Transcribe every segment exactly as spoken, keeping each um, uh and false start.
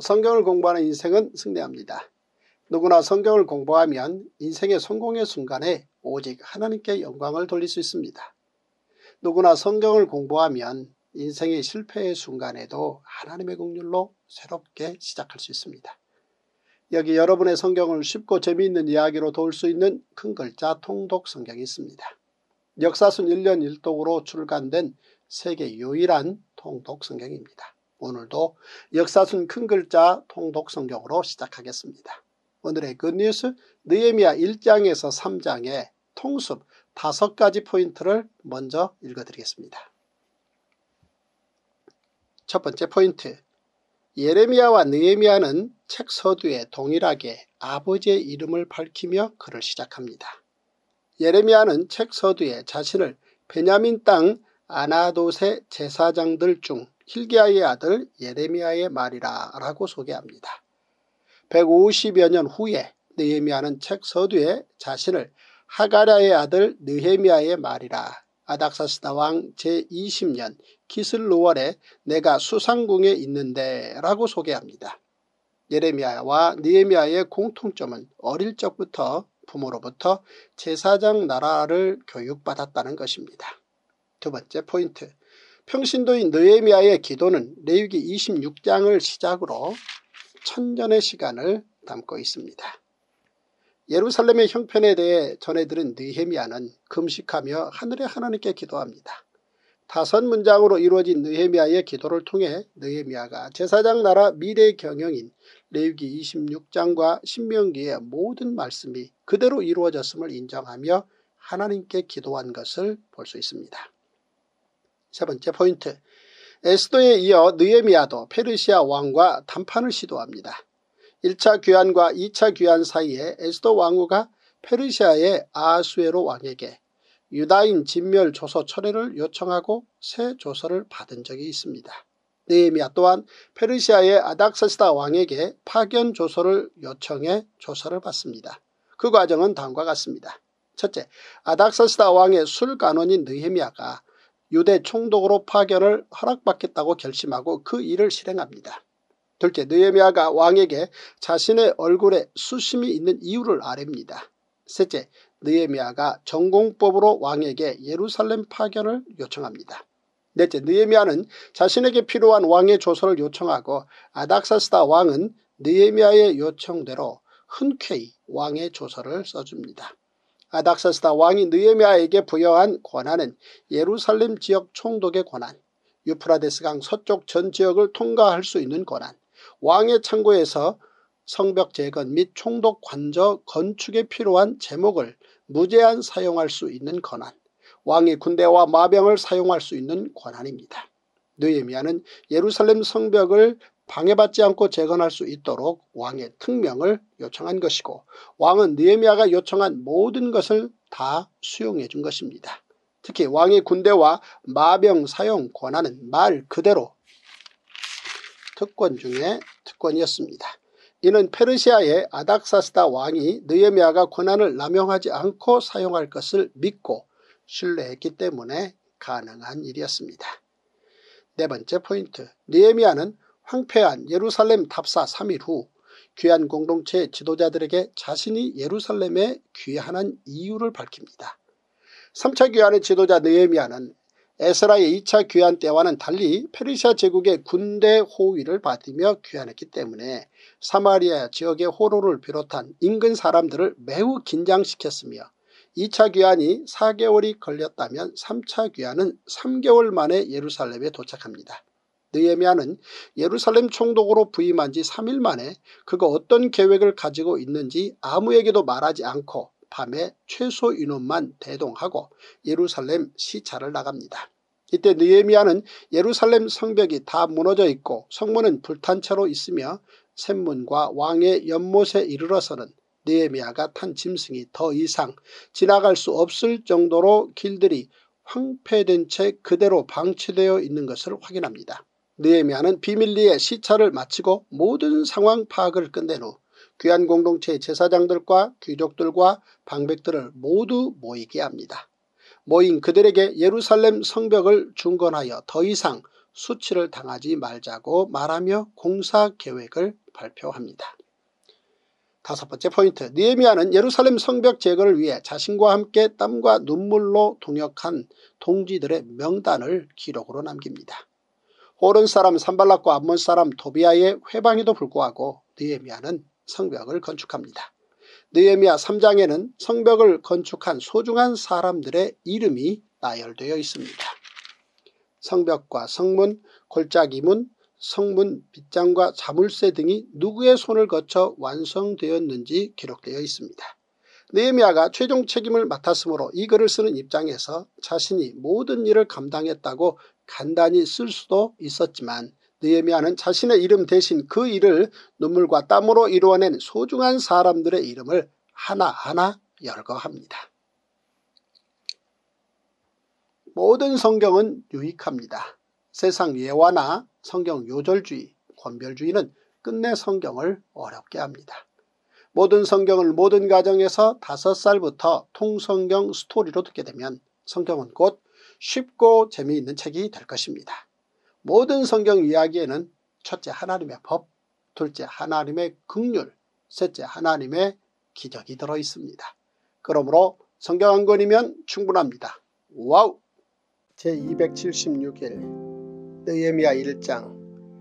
성경을 공부하는 인생은 승리합니다. 누구나 성경을 공부하면 인생의 성공의 순간에 오직 하나님께 영광을 돌릴 수 있습니다. 누구나 성경을 공부하면 인생의 실패의 순간에도 하나님의 긍휼로 새롭게 시작할 수 있습니다. 여기 여러분의 성경을 쉽고 재미있는 이야기로 도울 수 있는 큰 글자 통독 성경이 있습니다. 역사순 일 년 일 독으로 출간된 세계 유일한 통독 성경입니다. 오늘도 역사순 큰 글자 통독 성경으로 시작하겠습니다. 오늘의 굿뉴스 느헤미야 일 장에서 삼 장의 통습 다섯 가지 포인트를 먼저 읽어드리겠습니다. 첫 번째 포인트, 예레미야와 느헤미야는 책 서두에 동일하게 아버지의 이름을 밝히며 글을 시작합니다. 예레미야는 책 서두에 자신을 베냐민 땅 아나돗의 제사장들 중 hilkiya의 아들 예레미야의 말이라 라고 소개합니다. 백오십여 년 후에 느헤미야는 책 서두에 자신을 하가랴의 아들 느헤미야의 말이라 아닥사스다 왕 제이십 년 기슬루월에 내가 수상궁에 있는데 라고 소개합니다. 예레미야와 느헤미야의 공통점은 어릴 적부터 부모로부터 제사장 나라를 교육받았다는 것입니다. 두 번째 포인트, 평신도인 느헤미야의 기도는 레위기 이십육 장을 시작으로 천년의 시간을 담고 있습니다. 예루살렘의 형편에 대해 전해들은 느헤미야는 금식하며 하늘의 하나님께 기도합니다. 다섯 문장으로 이루어진 느헤미야의 기도를 통해 느헤미야가 제사장 나라 미래 경영인 레위기 이십육 장과 신명기의 모든 말씀이 그대로 이루어졌음을 인정하며 하나님께 기도한 것을 볼 수 있습니다. 세 번째 포인트, 에스더에 이어 느헤미야도 페르시아 왕과談판을 시도합니다. 일 차 귀환과 이 차 귀환 사이에 에스더 왕후가 페르시아의 아하수에로 왕에게 유다인 진멸 조서 철회를 요청하고 새 조서를 받은 적이 있습니다. 느헤미야 또한 페르시아의 아닥사스다 왕에게 파견 조서를 요청해 조서를 받습니다. 그 과정은 다음과 같습니다. 첫째, 아닥사스다 왕의 술간원인 느헤미야가 유대 총독으로 파견을 허락받겠다고 결심하고 그 일을 실행합니다. 둘째, 느헤미야가 왕에게 자신의 얼굴에 수심이 있는 이유를 아뢰입니다. 셋째, 느헤미야가 전공법으로 왕에게 예루살렘 파견을 요청합니다. 넷째, 느헤미야는 자신에게 필요한 왕의 조서를 요청하고 아닥사스다 왕은 느헤미야의 요청대로 흔쾌히 왕의 조서를 써줍니다. 아닥사스다 왕이 느헤미야에게 부여한 권한은 예루살렘 지역 총독의 권한, 유프라데스강 서쪽 전 지역을 통과할 수 있는 권한, 왕의 창고에서 성벽 재건 및 총독 관저 건축에 필요한 제목을 무제한 사용할 수 있는 권한, 왕의 군대와 마병을 사용할 수 있는 권한입니다. 느헤미야는 예루살렘 성벽을 방해받지 않고 재건할 수 있도록 왕의 특명을 요청한 것이고 왕은 느헤미야가 요청한 모든 것을 다 수용해 준 것입니다. 특히 왕의 군대와 마병 사용 권한은 말 그대로 특권 중에 특권이었습니다. 이는 페르시아의 아닥사스다 왕이 느헤미야가 권한을 남용하지 않고 사용할 것을 믿고 신뢰했기 때문에 가능한 일이었습니다. 네 번째 포인트, 느헤미야는 황폐한 예루살렘 답사 삼 일 후 귀환 공동체 지도자들에게 자신이 예루살렘에 귀환한 이유를 밝힙니다. 삼 차 귀환의 지도자 느헤미야는 에스라의 이 차 귀환 때와는 달리 페르시아 제국의 군대 호위를 받으며 귀환했기 때문에 사마리아 지역의 호로를 비롯한 인근 사람들을 매우 긴장시켰으며 이 차 귀환이 사 개월이 걸렸다면 삼 차 귀환은 삼 개월 만에 예루살렘에 도착합니다. 느헤미야는 예루살렘 총독으로 부임한 지 삼 일 만에 그가 어떤 계획을 가지고 있는지 아무에게도 말하지 않고 밤에 최소 인원만 대동하고 예루살렘 시찰을 나갑니다. 이때 느헤미야는 예루살렘 성벽이 다 무너져 있고 성문은 불탄 채로 있으며 샘문과 왕의 연못에 이르러서는 느헤미야가 탄 짐승이 더 이상 지나갈 수 없을 정도로 길들이 황폐된 채 그대로 방치되어 있는 것을 확인합니다. 느헤미야는 비밀리에 시찰을 마치고 모든 상황 파악을 끝낸 후 귀환 공동체의 제사장들과 귀족들과 방백들을 모두 모이게 합니다. 모인 그들에게 예루살렘 성벽을 중건하여 더 이상 수치를 당하지 말자고 말하며 공사 계획을 발표합니다. 다섯 번째 포인트, 느헤미야는 예루살렘 성벽 제거를 위해 자신과 함께 땀과 눈물로 동역한 동지들의 명단을 기록으로 남깁니다. 호른 사람 산발락과 암몬 사람 도비아의 회방에도 불구하고 느헤미야는 성벽을 건축합니다. 느헤미야 삼 장에는 성벽을 건축한 소중한 사람들의 이름이 나열되어 있습니다. 성벽과 성문, 골짜기문, 성문 빗장과 자물쇠 등이 누구의 손을 거쳐 완성되었는지 기록되어 있습니다. 느헤미야가 최종 책임을 맡았으므로 이 글을 쓰는 입장에서 자신이 모든 일을 감당했다고 간단히 쓸 수도 있었지만 느헤미야는 자신의 이름 대신 그 일을 눈물과 땀으로 이루어낸 소중한 사람들의 이름을 하나하나 열거합니다. 모든 성경은 유익합니다. 세상 예화나 성경 요절주의, 권별주의는 끝내 성경을 어렵게 합니다. 모든 성경을 모든 가정에서 다섯 살부터 통성경 스토리로 듣게 되면 성경은 곧 쉽고 재미있는 책이 될 것입니다. 모든 성경 이야기에는 첫째 하나님의 법, 둘째 하나님의 긍휼, 셋째 하나님의 기적이 들어있습니다. 그러므로 성경 한 권이면 충분합니다. 와우! 제이백칠십육 일 느헤미야 일 장.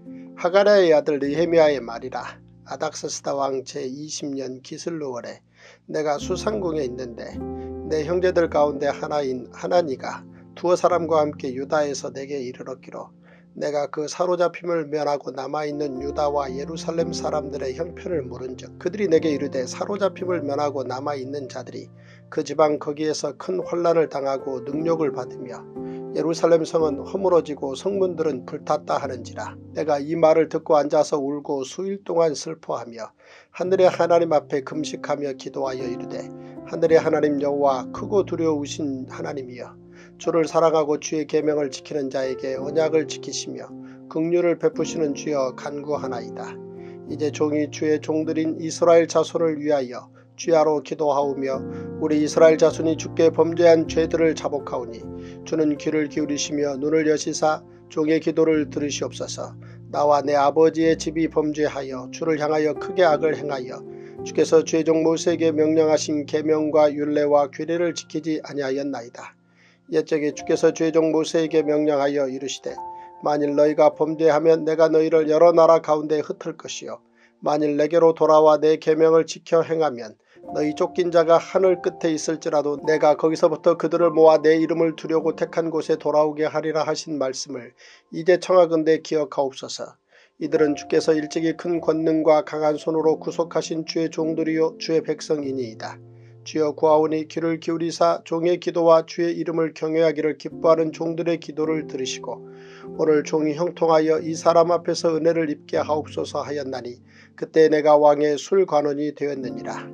하가랴의 아들 느헤미야의 말이라. 아닥사스다 왕 제이십 년 기슬루월에 내가 수상궁에 있는데 내 형제들 가운데 하나인 하나니가 두어 사람과 함께 유다에서 내게 이르렀기로 내가 그 사로잡힘을 면하고 남아있는 유다와 예루살렘 사람들의 형편을 물은즉 그들이 내게 이르되 사로잡힘을 면하고 남아있는 자들이 그 지방 거기에서 큰 환난을 당하고 능욕을 받으며 예루살렘 성은 허물어지고 성문들은 불탔다 하는지라. 내가 이 말을 듣고 앉아서 울고 수일 동안 슬퍼하며 하늘의 하나님 앞에 금식하며 기도하여 이르되 하늘의 하나님 여호와 크고 두려우신 하나님이여 주를 사랑하고 주의 계명을 지키는 자에게 언약을 지키시며 긍휼을 베푸시는 주여 간구하나이다. 이제 종이 주의 종들인 이스라엘 자손을 위하여 주야로 기도하오며 우리 이스라엘 자손이 주께 범죄한 죄들을 자복하오니 주는 귀를 기울이시며 눈을 여시사 종의 기도를 들으시옵소서. 나와 내 아버지의 집이 범죄하여 주를 향하여 크게 악을 행하여 주께서 주의 종 모세에게 명령하신 계명과 율례와 규례를 지키지 아니하였나이다. 옛적에 주께서 주의 종 모세에게 명령하여 이르시되 만일 너희가 범죄하면 내가 너희를 여러 나라 가운데 흩을 것이요 만일 내게로 돌아와 내 계명을 지켜 행하면 너희 쫓긴 자가 하늘 끝에 있을지라도 내가 거기서부터 그들을 모아 내 이름을 두려고 택한 곳에 돌아오게 하리라 하신 말씀을 이제 청하건대 기억하옵소서. 이들은 주께서 일찍이 큰 권능과 강한 손으로 구속하신 주의 종들이요 주의 백성이니이다. 주여 구하오니 귀를 기울이사 종의 기도와 주의 이름을 경외하기를 기뻐하는 종들의 기도를 들으시고 오늘 종이 형통하여 이 사람 앞에서 은혜를 입게 하옵소서 하였나니 그때 내가 왕의 술관원이 되었느니라.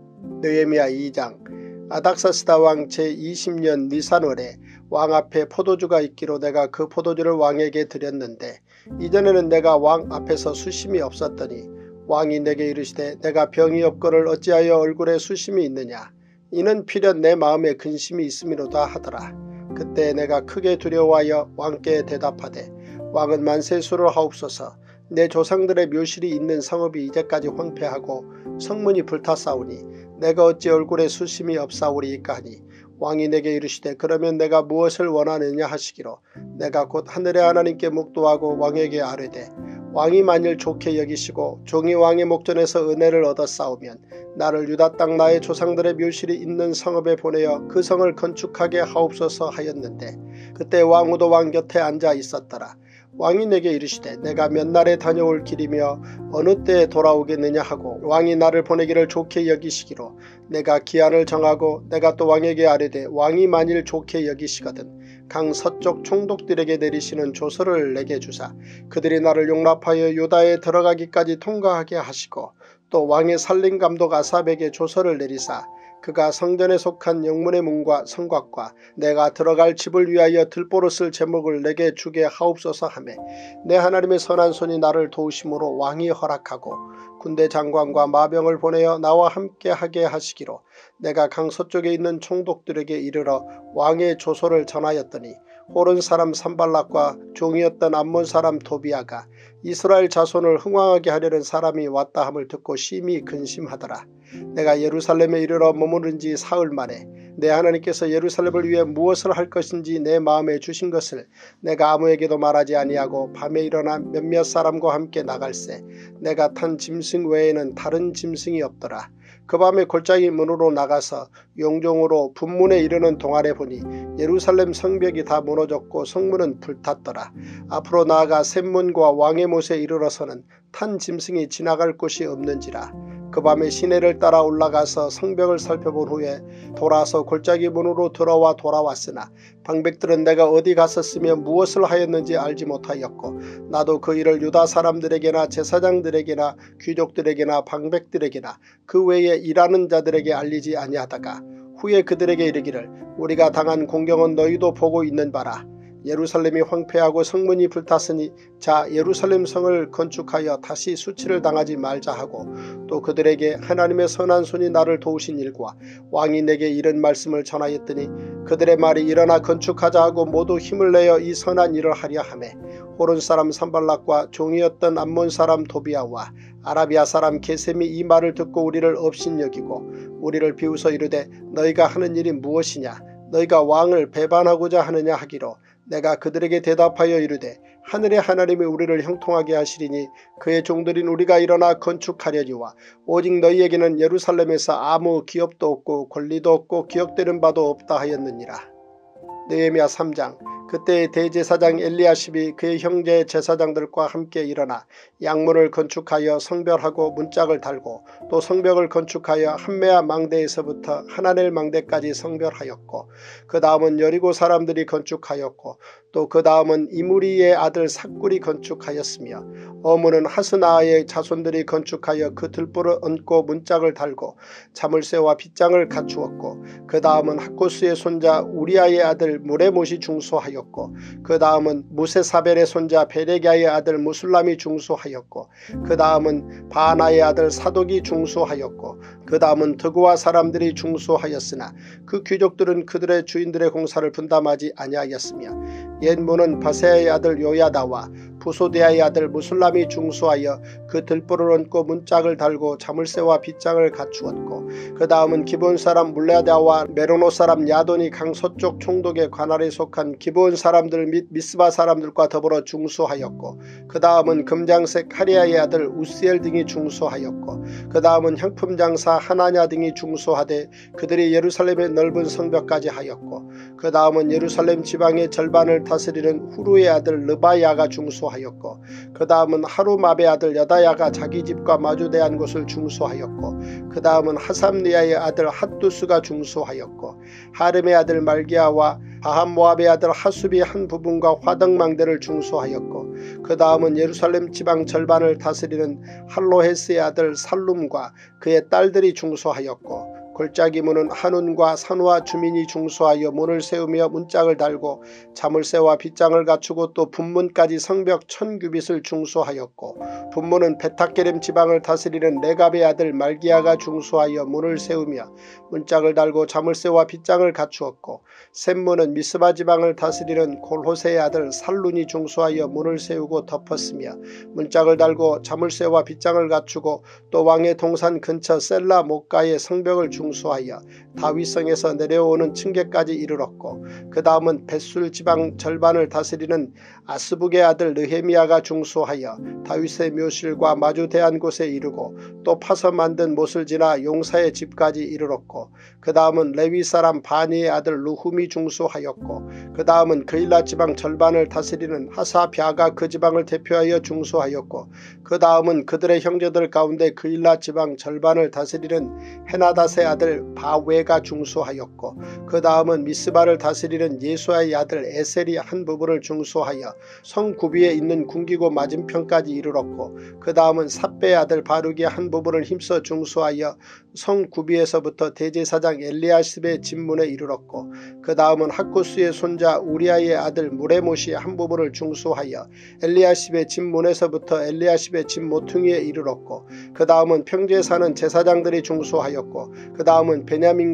느헤미야 이 장. 아닥사스다 왕 제이십 년 니산월에 왕 앞에 포도주가 있기로 내가 그 포도주를 왕에게 드렸는데 이전에는 내가 왕 앞에서 수심이 없었더니 왕이 내게 이르시되 내가 병이 없거늘 어찌하여 얼굴에 수심이 있느냐. 이는 필연 내 마음에 근심이 있음이로다 하더라. 그때 내가 크게 두려워하여 왕께 대답하되 왕은 만세수를 하옵소서. 내 조상들의 묘실이 있는 성읍이 이제까지 황폐하고 성문이 불탔사오니 내가 어찌 얼굴에 수심이 없사오리이까 하니 왕이 내게 이르시되 그러면 내가 무엇을 원하느냐 하시기로 내가 곧 하늘의 하나님께 묵도하고 왕에게 아뢰되 왕이 만일 좋게 여기시고 종이 왕의 목전에서 은혜를 얻었사오면 나를 유다 땅 나의 조상들의 묘실이 있는 성읍에 보내어 그 성을 건축하게 하옵소서 하였는데 그때 왕후도 왕 곁에 앉아 있었더라. 왕이 내게 이르시되 내가 몇 날에 다녀올 길이며 어느 때에 돌아오겠느냐 하고 왕이 나를 보내기를 좋게 여기시기로 내가 기한을 정하고 내가 또 왕에게 아뢰되 왕이 만일 좋게 여기시거든 강 서쪽 총독들에게 내리시는 조서를 내게 주사 그들이 나를 용납하여 유다에 들어가기까지 통과하게 하시고 또 왕의 살림감독 아삽에게 조서를 내리사 그가 성전에 속한 영문의 문과 성곽과 내가 들어갈 집을 위하여 들보로 쓸 제목을 내게 주게 하옵소서 하매 내 하나님의 선한 손이 나를 도우심으로 왕이 허락하고 군대 장관과 마병을 보내어 나와 함께 하게 하시기로 내가 강 서쪽에 있는 총독들에게 이르러 왕의 조서를 전하였더니 호른 사람 산발락과 종이었던 암몬 사람 도비아가 이스라엘 자손을 흥왕하게 하려는 사람이 왔다 함을 듣고 심히 근심하더라. 내가 예루살렘에 이르러 머무른 지 사흘 만에 내 하나님께서 예루살렘을 위해 무엇을 할 것인지 내 마음에 주신 것을 내가 아무에게도 말하지 아니하고 밤에 일어나 몇몇 사람과 함께 나갈새 내가 탄 짐승 외에는 다른 짐승이 없더라. 그 밤에 골짜기 문으로 나가서 용종으로 분문에 이르는 동안에 보니 예루살렘 성벽이 다 무너졌고 성문은 불탔더라. 앞으로 나아가 샘문과 왕의 못에 이르러서는 탄 짐승이 지나갈 곳이 없는지라. 그 밤에 시내를 따라 올라가서 성벽을 살펴본 후에 돌아서 골짜기 문으로 들어와 돌아왔으나 방백들은 내가 어디 갔었으며 무엇을 하였는지 알지 못하였고 나도 그 일을 유다 사람들에게나 제사장들에게나 귀족들에게나 방백들에게나 그 외에 일하는 자들에게 알리지 아니하다가 후에 그들에게 이르기를 우리가 당한 공경은 너희도 보고 있는 바라. 예루살렘이 황폐하고 성문이 불탔으니 자 예루살렘 성을 건축하여 다시 수치를 당하지 말자 하고 또 그들에게 하나님의 선한 손이 나를 도우신 일과 왕이 내게 이런 말씀을 전하였더니 그들의 말이 일어나 건축하자 하고 모두 힘을 내어 이 선한 일을 하려 하매 호른 사람 산발락과 종이었던 암몬 사람 도비아와 아라비아 사람 게셈이 이 말을 듣고 우리를 업신여기고 우리를 비웃어 이르되 너희가 하는 일이 무엇이냐 너희가 왕을 배반하고자 하느냐 하기로 내가 그들에게 대답하여 이르되 하늘의 하나님이 우리를 형통하게 하시리니 그의 종들인 우리가 일어나 건축하려니와 오직 너희에게는 예루살렘에서 아무 기업도 없고 권리도 없고 기억되는 바도 없다 하였느니라. 느헤미야 삼 장. 그때 대제사장 엘리야십이 그의 형제 제사장들과 함께 일어나 양문을 건축하여 성별하고 문짝을 달고 또 성벽을 건축하여 한메아 망대에서부터 하나넬 망대까지 성별하였고 그 다음은 여리고 사람들이 건축하였고 또 그 다음은 이무리의 아들 삭굴이 건축하였으며 어문은 하스나아의 자손들이 건축하여 그 들보를 얹고 문짝을 달고 자물쇠와 빗장을 갖추었고 그 다음은 학고스의 손자 우리아의 아들 무레못이 중수하였고 그 다음은 무세사벨의 손자 베레기아의 아들 무술람이 중수하였고 그 다음은 바나의 아들 사독이 중수하였고 그 다음은 드고와 사람들이 중수하였으나 그 귀족들은 그들의 주인들의 공사를 분담하지 아니하였으며 옛 문은 바세아의 아들 요야다와 부소디아의 아들 무술람이 중수하여 그 들보를 얹고 문짝을 달고 자물쇠와 빗장을 갖추었고 그 다음은 기브온 사람 물레다와 메로노 사람 야돈이 강서쪽 총독의 관할에 속한 기브온 사람들 및 미스바 사람들과 더불어 중수하였고 그 다음은 금장색 하리아의 아들 우시엘 등이 중수하였고 그 다음은 향품장사 하나냐 등이 중수하되 그들이 예루살렘의 넓은 성벽까지 하였고 그 다음은 예루살렘 지방의 절반을 다스리는 후루의 아들 르바야가 중수하였고 그 다음은 하루마베 아들 여다야가 자기 집과 마주대한 곳을 중수하였고 그 다음은 하삼리아의 아들 핫두스가 중수하였고 하름의 아들 말기야와 바함모압의 아들 하숲이 한 부분과 화덕망대를 중수하였고 그 다음은 예루살렘 지방 절반을 다스리는 할로헤스의 아들 살룸과 그의 딸들이 중수하였고 골짜기 문은 한운과 산화 주민이 중수하여 문을 세우며 문짝을 달고 자물쇠와 빗장을 갖추고 또 분문까지 성벽 천 규빗을 중수하였고 분문은 베타게렘 지방을 다스리는 레갑의 아들 말기야가 중수하여 문을 세우며 문짝을 달고 자물쇠와 빗장을 갖추었고 샘문은 미스바 지방을 다스리는 골호세의 아들 살룬이 중수하여 문을 세우고 덮었으며 문짝을 달고 자물쇠와 빗장을 갖추고 또 왕의 동산 근처 셀라 목가의 성벽을 중수하였고 중수하여 다윗성에서 내려오는 층계까지 이르렀고 그 다음은 벳술 지방 절반을 다스리는 아스북의 아들 느헤미야가 중수하여 다윗의 묘실과 마주대한 곳에 이르고 또 파서 만든 못을 지나 용사의 집까지 이르렀고 그 다음은 레위 사람 바니의 아들 루훔이 중수하였고 그 다음은 그일라 지방 절반을 다스리는 하사비아가 그 지방을 대표하여 중수하였고 그 다음은 그들의 형제들 가운데 그일라 지방 절반을 다스리는 헤나닷의 아들 바웨가 중수하였고 그 다음은 미스바를 다스리는 예수아의 아들 에셀이 한 부분을 중수하여 성 구비에 있는 궁기고 맞은편까지 이르렀고 그 다음은 삽배의 아들 바룩이 한 부분을 힘써 중수하여 성 구비에서부터 대제사장 엘리야십의 집문에 이르렀고 그 다음은 학고스의 손자 우리아의 아들 무레못이 한 부분을 중수하여 엘리야십의 집문에서부터 엘리야십의 집 모퉁이에 이르렀고 그 다음은 평지에 사는 제사장들이 중수하였고 그 다음은 베냐민과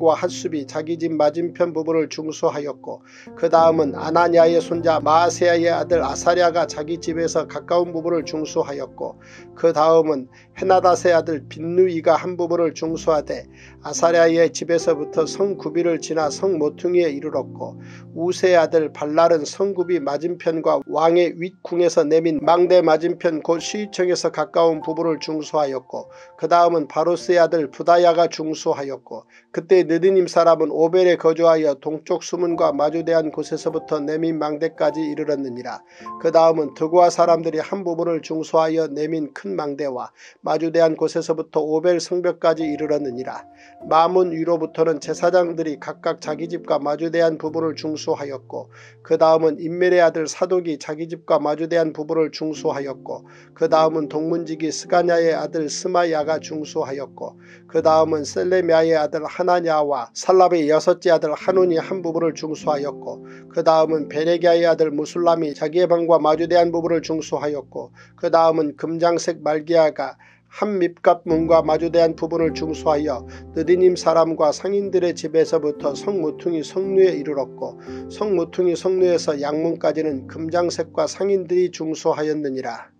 느딘과 핫숲이 자기 집 맞은편 부부를 중수하였고 그 다음은 아나냐의 손자 마아세야의 아들 아사랴가 자기 집에서 가까운 부부를 중수하였고 그 다음은 헤나닷의 아들 빈누이가 한 부부를 중수하되 아사랴의 집에서부터 성구비를 지나 성모퉁이에 이르렀고 우세의 아들 발랄은 성구비 맞은편과 왕의 윗궁에서 내민 망대 맞은편 곧 시위청에서 가까운 부부를 중수하였고 그 다음은 바로스의 아들 부다야가 중수하였고 그때 느드님 사람은 오벨에 거주하여 동쪽 수문과 마주대한 곳에서부터 내민 망대까지 이르렀느니라. 그 다음은 드고아 사람들이 한 부부를 중수하여 내민 큰 망대와 마주대한 곳에서부터 오벨 성벽까지 이르렀느니라. 마문 위로부터는 제사장들이 각각 자기 집과 마주대한 부부를 중수하였고 그 다음은 임멜의 아들 사독이 자기 집과 마주대한 부부를 중수하였고 그 다음은 동문지기 스가냐의 아들 스마야가 중수하였고 그 다음은 셀레미아의 아들 하나냐와 살랍의 여섯째 아들 하논이 한 부부를 중수하였고 그 다음은 베레기야의 아들 무술람이 자기의 방과 마주대한 부부를 중수하였고 그 다음은 금장색 말기야가 한 밉갑 문과 마주대한 부분을 중수하여 느디님 사람과 상인들의 집에서부터 성모퉁이 성루에 이르렀고 성모퉁이 성루에서 양문까지는 금장색과 상인들이 중수하였느니라.